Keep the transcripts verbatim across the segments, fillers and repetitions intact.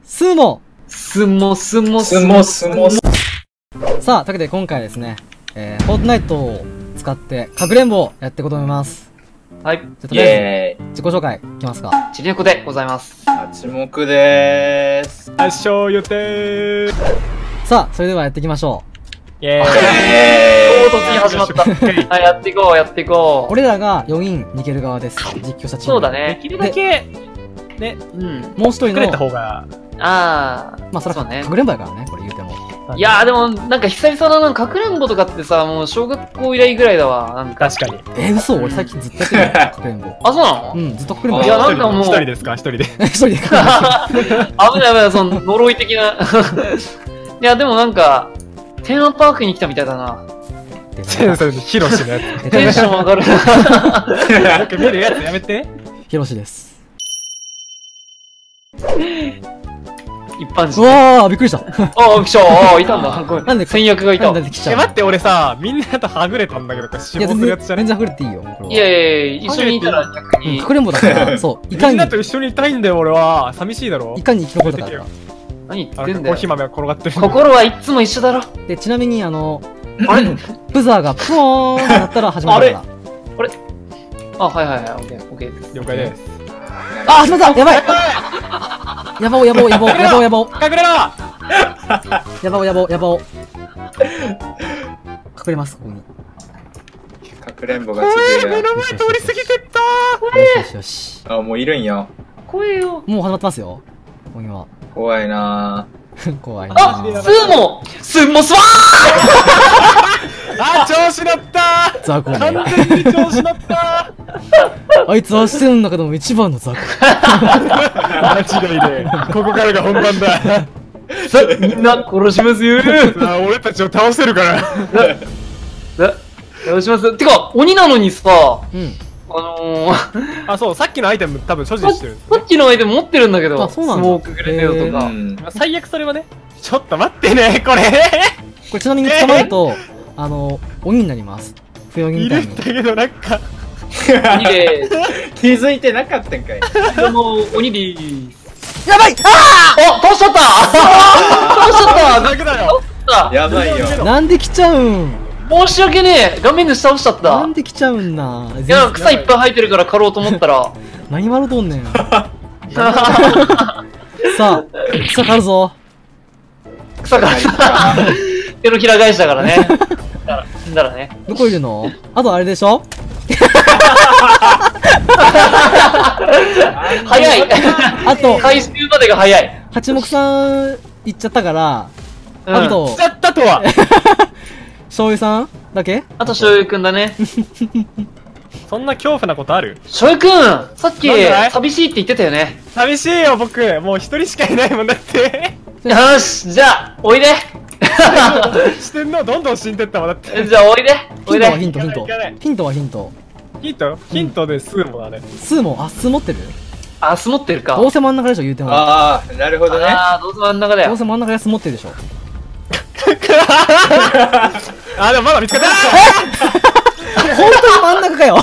スーモすもすもすもすもす。 さあ、というわけで今回はですね、えー、フォートナイトを使ってかくれんぼをやっていこうと思います。 はい。 じゃあとイりあえエーイ。 ず自己紹介いきますか。 ちりねこでございます。 八目でーす。 発勝予定。 さあ、それではやっていきましょイエおー、 え突然始まった。はい、やっていこう、やっていこう。俺らがよにん逃げる側です。実況者う。 チーム。 そうだ。ね。 できるだけね、 うん。 もう一人くれたの、 方があー。 まあそれはそうねかくれんぼやからね、これ言うても。 いやーでも、なんか久々だな、かくれんぼとかってさ、もう小学校以来ぐらいだわ。なんか。 確かに。 えー、嘘俺最近ずっとやってるよ、かくれんぼ。 あ、そうなのうん、ずっとかくれんぼいや、 やっなんかもう、 一人ですか一人で。 一人でかくれんぼしてる。 危ない危ない、その呪い的な。いや、でもなんか、テーマパークに来たみたいだな。 それヒロシのやつ。 テンション上がる。 よく見るやつやめて。 ヒロシです。 一般う人。 わー、びっくりした。 ああ、来た。ああ、いたんだ。ごめんなんで先約がいた。 なんで出てきちゃえ、 う待って、俺さ、みんなとはぐれたんだけど、これ死いや、 亡全然、 するやつじゃね全然溢れていいよ。これはいやいやいや、一緒にいたら逆にうんか。くれんぼだから、そう、いかにみんな、と一緒にいたいんだよ、俺は。寂しいだろいかに生き残れたかだか何言あってんだよ。 コーヒー豆が転がってる。 心はいつも一緒だろ。 ら。で、ちなみに、あの、 あれブザーがプオーンってなったら始まるから。 あ、はいはいはい、オッケー、オッケーです。 了解です。 あ、始まったやばいやばおやばおやばおやばおやばお隠れろやばおやばおやばお隠れます、ここに。 かくれんぼが怖え、 ちげえ目の前通り過ぎてったよしよしよし。 や。あ、もういるんや。 怖えよ。 もう始まってますよ。ここには。 怖いな怖いなあ、スーモスーモスワあ、調子乗ったザコ完め。 全に調子乗ったあいつはしてる中でも一番のザコ。 間違いねえ。ここからが本番だ。 ーさあ、みんな殺しますよさあ、俺たちを倒せるから。 ー。殺します。てか、鬼なのにさ、 うん。 あのー、 あ、そう、さっきのアイテム多分所持さしてるんですさっきの相手持ってるんだけど、 あそうなんだスモークグレネードとうか。 ん。 まあ最悪それはね。ちょっと待ってね、これ。 これちなみに捕まると、あの、鬼になります。不要にみたいにいるんだ。けど、なんか。 鬼で気づいてなかったんかい。 ーす。どうも、鬼でーす。 やばいああ倒しちゃった倒しちゃった楽だよ。 倒しやばいよ。 ーなんで来ちゃうんた申し訳ねえ画面で倒しちゃったなんで来ちゃうんな。 いや、草いっぱい生えてるから刈ろうと思ったら。 何笑うとんねん。さあ、草刈るぞ。 草から手のひら返したからね。だから死んだらね。 どこいるのあとあれでしょ早いあと、 回収までが早い。 八目さん行っちゃったから、 うんあとしち、ゃったとは。 醤油さんだけあと醤油くんだね。 そんな恐怖なことある？ 醤油くんさっきなんだい寂しいって言ってたよね。 寂しいよ、僕。もう一人しかいないもんだって。 よし、じゃあ、おいで。 四天王どんどん死んでったもんだって。 じゃあ、おいで。おいでヒントは。ヒント、ヒント行かない。 ヒントはヒント。 ヒントヒントでスーモだね。 スーモ、あ、スー持ってるあ、ス持ってるか。 どうせ真ん中でしょ、言うても。 ああ、なるほどね。 あー、どうせ真ん中だよどう。せ真ん中でス持ってるでしょ。 あ、でもまだ見つかった。 本当に真ん中かよ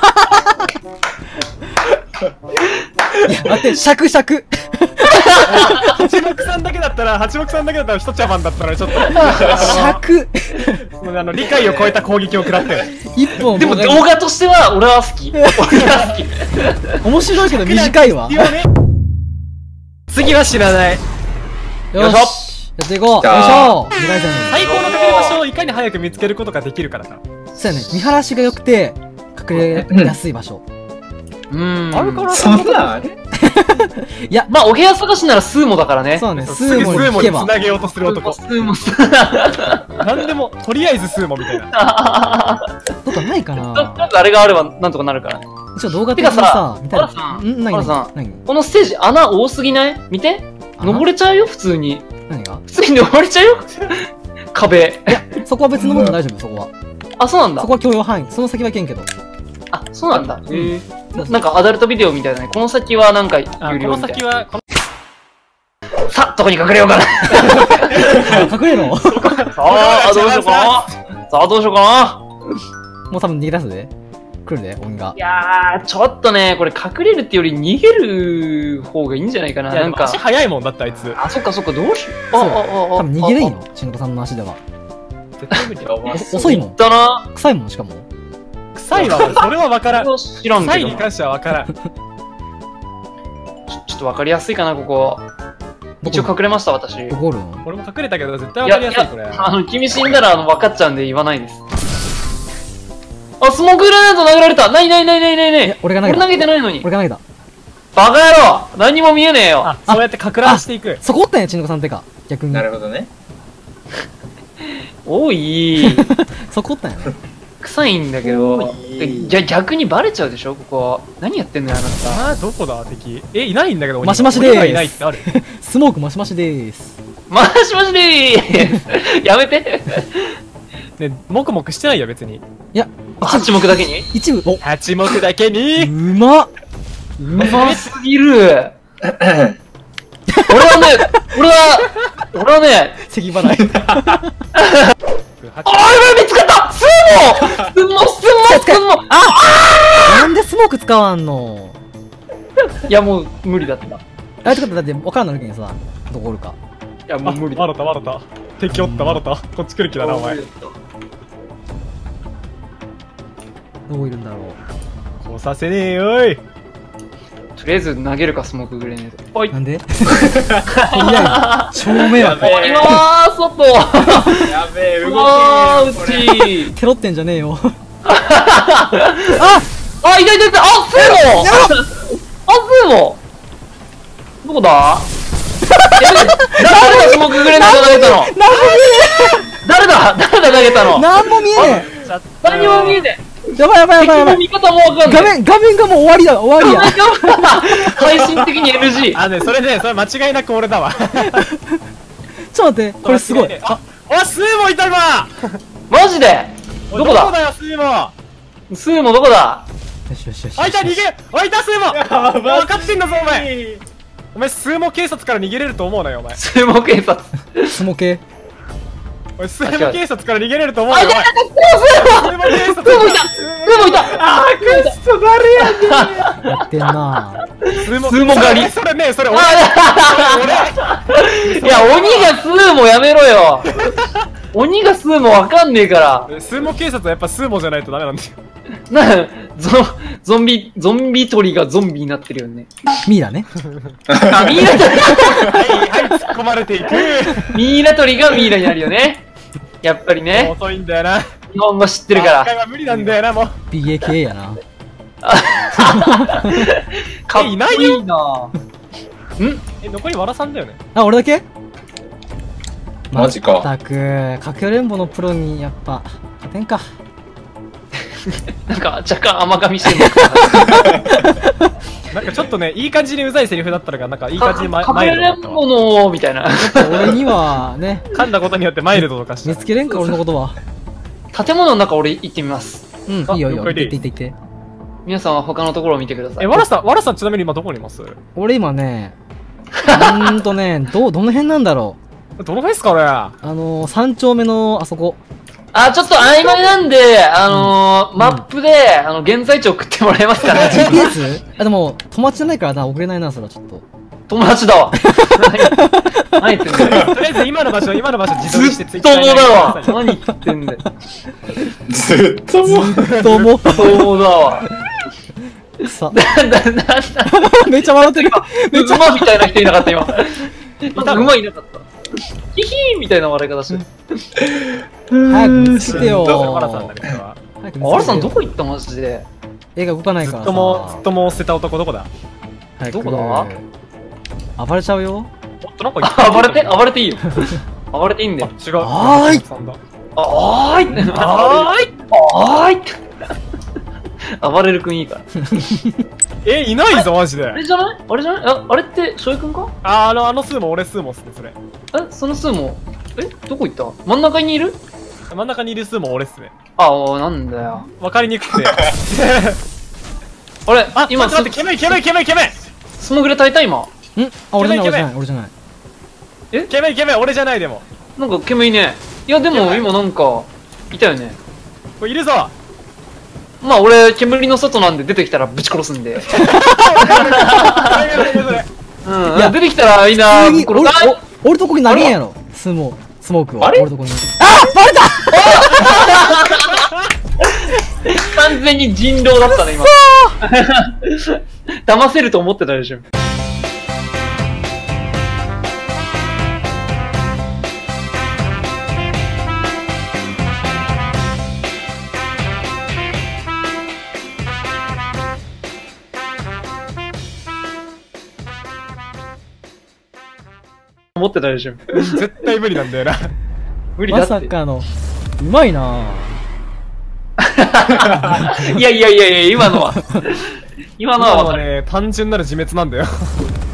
いや、待って、尺尺八目さんだけだったら、八目さんだけだったら一茶番だったらちょっと、 尺もうあの理解を超えた攻撃を食らってる。 一本でも動画としては、俺は好き。俺は好き。 面白いけど短いわ。 必要ね。次は知らない。 よしやっていこうよいしじゃあょにかい戦最高の隠れ場所をいかに早く見つけることができるからな。 そうやね、見晴らしが良くて、隠れやすい場所。 うーん。 あるかなそんなんあれいや、 まあ、お部屋探しならスーモだからね。 そうだね、スすぐスーモにーモ聞けば。 に繋げようとする男。 スーモ、スーモ。 なんでも、とりあえずスーモみたいな。 とかないかとなりあえずあれがあればなんとかなるからね。 一応動画的にてかささ、見たら原さんん何原さ何何このステージ穴多すぎない見て登れちゃうよ、普通に。 何が普通に登れちゃうよ壁。 そこは別のもの大丈夫、そこは。 あ、そうなんだそこ。は許容範囲。その先はいけんけど。 あ、そうなんだ。 んへえ。なんかアダルトビデオみたいだね。この先はなんかあこ有料みたいな。 の先は、このさあ、どこに隠れようかな。 隠れろさあ、どうしようかな。さあ、どうしようかもう多分逃げ出すで。 来るで、鬼がい。やー、ちょっとね、これ隠れるってより逃げる方がいいんじゃないかな。 いや、 なかなんんか。足速いもんだってあいつ。 あ、そっかそっか、どうしよう。 そうあ、あ、あ、 多分逃げれんあよ、しんこさんの足では。 絶対無理だよ。 お遅いもん。 だな。 臭いもん、しかも。 臭いわ、それは分からん。 知らんけど。 臭いに関しては分からん。 ちょちょっとわかりやすいかな、ここ。一応隠れました、私。 どこおるん？ 俺も隠れたけど、絶対分かりやすい、これ。 あの、君死んだら、あの、分かっちゃうんで言わないです。あ、スモークグラネード投げられた。ないないないないないないい。 俺が投げた。 俺投げてないのに。 俺が投げた。 バカ野郎何も見えねえよ。 あ、そうやってか乱していく。 そこおったんや、ちんこさんってか。逆に。 なるほどね。 おい。 そこおったんやね。 臭いんだけどお。いじゃ、逆にバレちゃうでしょ、ここ。何やってんのよ、あなた。 あー、どこだ、敵。え、いないんだけど、鬼マシマシでーす鬼がいないってある。 スモークマシマシでーす。 マシマシでーすやめて。 ね、もくもくしてないよ、別に。 いや、 八目だけに一部、お、 八目だけうに。 まっ。 うますぎる。俺はね、俺は、俺はね、 咳払い。 あー、やばい、見つかったスーモスーモスーモスーモなんでスモーク使わんの？ いや、もう無理だった。いあれってことだって分からんのけんさ、どこおるか。 や、もあ、 う無理だ。 わろたわろた。敵おったわろた。こっち来る気だな、お前。 どこいるんだろう。 こうさせねえよ、おい。 とりあえず投げるか、スモークグレネード。おい。 なんで？とりあえず、超迷惑。 おりまーす、外やべえ、動けねあー、 えよこれ。 うちテロってんじゃねえよ。 あ、いたいたいたあ、スーモあ、スーモどこだえ、誰だスモークグレネード投げたの誰だ誰だ投げたのなんも見えね何も見えねえ。やばいやばいやえ。 ばいやばい。 敵の見方もわかんない。 画面、画面がもう終わりだ、終わりや。 配信的に エヌジー。 あ、ね、それね、それ間違いなく俺だわ。 ちょっと待って、これすごい。 あ、あ、スーモいた今。 マジでおいどこだどこだよ、スーモ。 スーモどこだよしよしよし。 あいた、逃げ。あいた、スーモ。 やば分かってんだぞ、お前。お前、スーモ警察から逃げれると思うなよ、お前。 スーモ警察。 スモ系。 おい、スーモ警察から逃げれると思うなあ、 よ、 いたお前。 いたスーモスーモ警察。 スーモいたスーモいたあー、くっそ、誰やねんやってんなスーモスーモ狩りそれそれね、それ俺。 いや、鬼がスーモやめろよ鬼がスーモわかんねえから。 俺。スーモ警察はやっぱスーモじゃないとダメなんだよ。 な、ゾゾンビ、ゾンビ鳥がゾンビになってるよね。 ミイラね。 あ、ミイラ鳥はい、はい、突っ込まれていく。 ミイラ鳥がミイラになるよね。やっぱりね。 遅いんだよな。 日本語知ってるから。 今回は無理なんだよな、もう。 ビーエーケー やな。 かっこいいな。 いんえ、残りわらさんだよね。 あ、俺だけ？ マジかまったく、かくれんぼのプロにやっぱ、勝てんか。 なんか若干甘噛みしてる。 なんかちょっとね、いい感じにうざいセリフだったのが、なんかいい感じにマかマイ隠れんルドだったわ。 ぼのみたいな。 俺にはね、 噛んだことによってマイルドとかして。 見つけれんか、俺のことは。 建物の中俺行ってみます。 うん、 あいいよいいよ。 了解で行って行って行って。 皆さんは他のところを見てください。 え、わらさん、わらさんちなみに今どこにいます？ 俺今ね、うーんとね、どう、どの辺なんだろどのフェスか俺。 う。あのー、三丁目のあそこ。 あ、ちょっと曖昧なんで、あのー、マップで、あの、現在地送ってもらえますかね。 ジーピーエス？ あ、でも、友達じゃないからな、送れないな、それはちょっと。 友達だわ。何言ってんだよ。 とりあえず今の場所、今の場所自撮りしてずっともツイッターにだわ。 上げてください何言ってんだよ。 ずっともう。 ずっともそうだわ。 う、さ、 なんだ、なんだ。 めっちゃ笑ってる。めっちゃ、 馬みたいな人いなかった、今。今、馬いなかった。ヒヒーみたいな笑い方してる。 早く見つけてよわらさんだけどは。 早く見つけてよあらさんどこ行ったマジで。 絵が動かないからさ。 ずっとも、ずっとも捨てた男どこだ？ 早くどこだ暴れちゃうよ。 おっと、なんかあ、暴れて暴れていいよ。暴れていいんだよ。 違う。 はーいさんだあーいあーいあーい暴れるくんいいから。 え、いないぞ、マジであ。れじゃないあれじゃないあ、あれって、しょいくんかあ、あの、あのスーモ、俺スーモっすね、それ。 え、そのスーモ、え、どこ行った真ん中にいる真ん中にいるスーモ、俺っすね。 ああ、なんだよ。 わかりにくくて。 あれあ、 今、 待って待って、煙い、煙い、煙い、煙いスモグレ炊いた今。 んあ、俺じゃない、俺じやばいゃない、俺じゃない。 煙い、煙い、俺じゃないでも。 なんか煙いね。いや、でもやばい今なんか、いたよね。 これいるぞ。 まあ俺、煙の外なんで出てきたらぶち殺すんで。うん。いや、出てきたらみんな、 普通に、俺、 殺さない。 お俺とこに投げんやろ。スモー、スモークを。 あれ俺とこに。あバレた完全に人狼だったね、今。騙せると思ってたでしょ。思ってたでしょ。 絶対無理なんだよな。 無理だまって。 さかの。うまいないやいやいやいや、今のは。今のは今のわかる。 はね、単純なる自滅なんだよ。